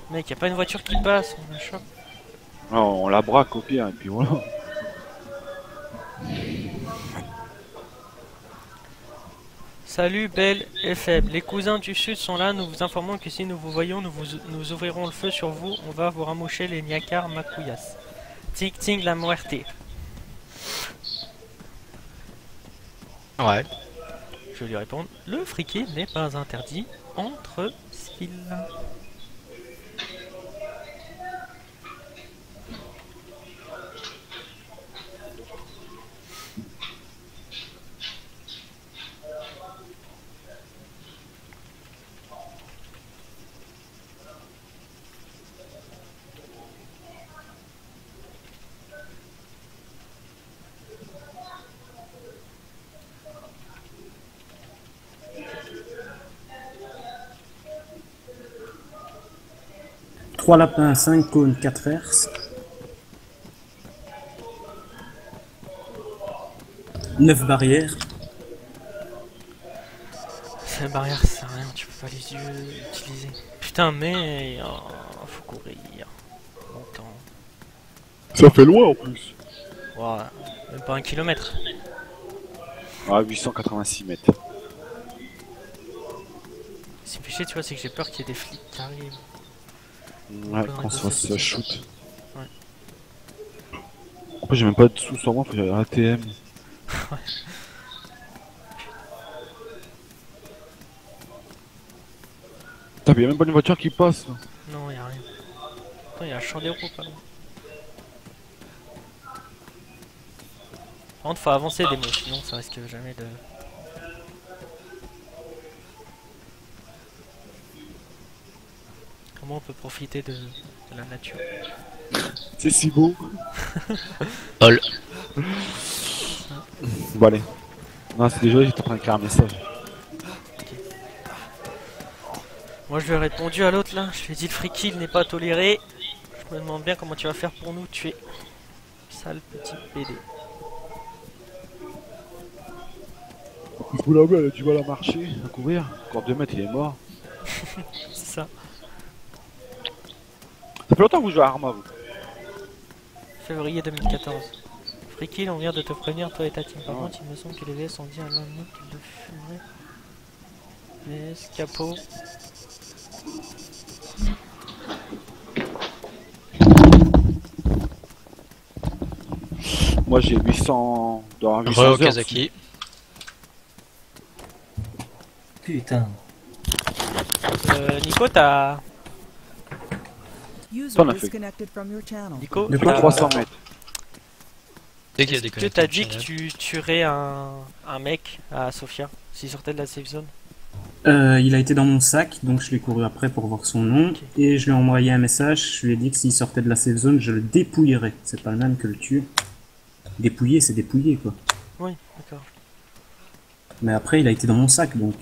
Mec, y a pas une voiture qui passe, on la chope. Non, on la braque au pire, et puis voilà. Salut, belle et faible. Les cousins du sud sont là. Nous vous informons que si nous vous voyons, nous ouvrirons le feu sur vous. On va vous ramoucher les niacar macuyas. Tic ting la muerte. Ouais. Je lui réponds, le friquet n'est pas interdit entre civils. 3 lapins, 5 cônes, 4 herses. 9 barrières. Ces barrières, ça sert à rien, tu peux pas les utiliser. Putain, mais faut courir longtemps. Ça fait loin en plus. Wow, même pas 1 kilomètre. Ah, 886 mètres. Ce qui me fait chier, tu vois, c'est que j'ai peur qu'il y ait des flics qui arrivent. Ouais, qu'on se fasse shoot. Ouais. Après, j'ai même pas de sous sur moi, faut que j'aille à l'ATM. Putain, mais y'a même pas une voiture qui passe. Là. Non, y'a rien. Attends, y'a un champ des roues pas loin. Par contre, faut avancer des mots, sinon ça risque jamais de. Comment on peut profiter de la nature? C'est si beau. Hol. Bon, allez. Non, c'est déjà, j'étais en train d'écrire un message. Moi, je lui ai répondu à l'autre là. Je lui ai dit le free kill n'est pas toléré. Je me demande bien comment tu vas faire pour nous tuer. Sale petit PD. Je vous l'avoue, elle a du mal à marcher, à courir. Encore 2 mètres, il est mort. C'est ça. Ça fait longtemps que vous jouez à Arma, vous. Février 2014. Free kill, on vient de te prévenir, toi et ta team. Par contre, il me semble que les VS ont dit à l'un de nous qu'ils le fumeraient. VS, capot. Moi, j'ai 800... dans 800 Re heures. Kazaki. Putain. Nico, t'as. User T'en as fait. disconnected from your channel. Nico, De Plus de quoi 300 mètres. Dès qu'il y a des est-ce que t'as dit que tu tuerais un mec à Sofia s'il sortait de la safe zone? Il a été dans mon sac, donc je l'ai couru après pour voir son nom. Ok. Et je lui ai envoyé un message, je lui ai dit que s'il sortait de la safe zone, je le dépouillerais. C'est pas le même que le tuer. Dépouiller, c'est dépouiller, quoi. Oui, d'accord. Mais après, il a été dans mon sac, donc...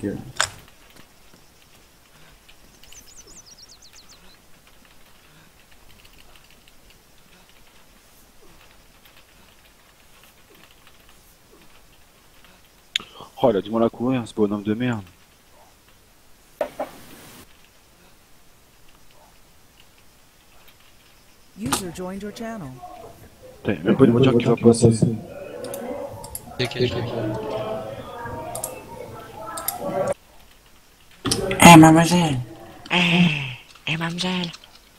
Oh, il a du mal à courir, ce bonhomme de merde. User joined your channel. Putain, y'a même pas une voiture qui va passer. Dès qu'il y a Eh, mademoiselle! Eh, mademoiselle.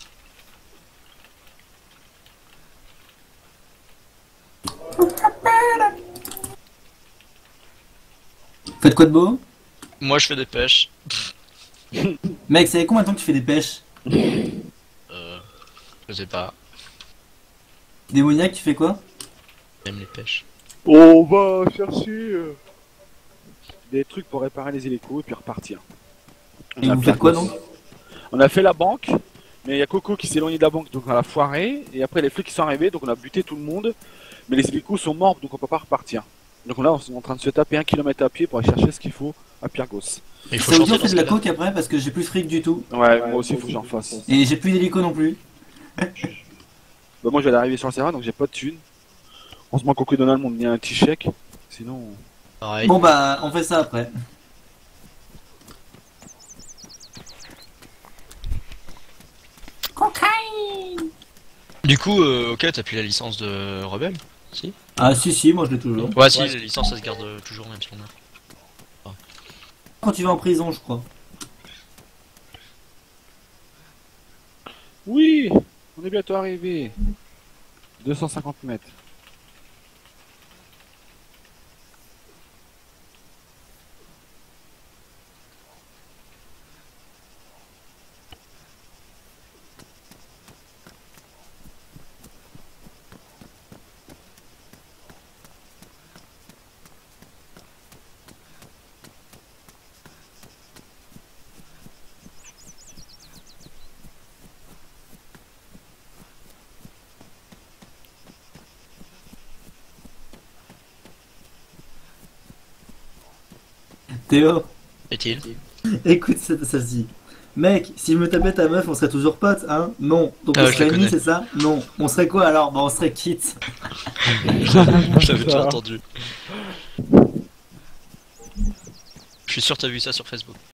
Faites quoi de beau? Moi, je fais des pêches. Mec, ça fait combien de temps que tu fais des pêches? Je sais pas. Démoniaque, tu fais quoi? J'aime les pêches. On va chercher des trucs pour réparer les hélicos et puis repartir. Et vous faites quoi donc? On a fait la banque, mais il y a Coco qui s'est éloigné de la banque, donc on a foiré. Et après les flics qui sont arrivés, donc on a buté tout le monde. Mais les hélicos sont morts, donc on peut pas repartir. Donc là, on est en train de se taper 1 kilomètre à pied pour aller chercher ce qu'il faut à Pirgos. Il faut Ça vous dit chanter on dans fait ce de la cas-là. coke après parce que j'ai plus de fric du tout. Ouais, moi aussi, il faut que j'en fasse. Et j'ai plus d'hélico non plus. Bah, moi, je vais arriver sur le serveur, donc j'ai pas de thunes. On se manque Coco et Donald m'ont donné un petit chèque. Sinon. Pareil. Bon bah, on fait ça après. Du coup, ok, t'as plus la licence de rebelle? Si? Ah si, moi je l'ai toujours. Ouais, si, la licence, ça se garde toujours, même si on a. Quand tu vas en prison, je crois. Oui, on est bientôt arrivé. 250 mètres. Théo, Est-il? écoute celle-ci. Mec, si je me tapais ta meuf, on serait toujours potes, hein? Non. Donc Ah, on je serait la amis, connais. c'est ça? Non. On serait quoi alors? Bah on serait quitte. Je l'avais déjà entendu. Je suis sûr que t'as vu ça sur Facebook.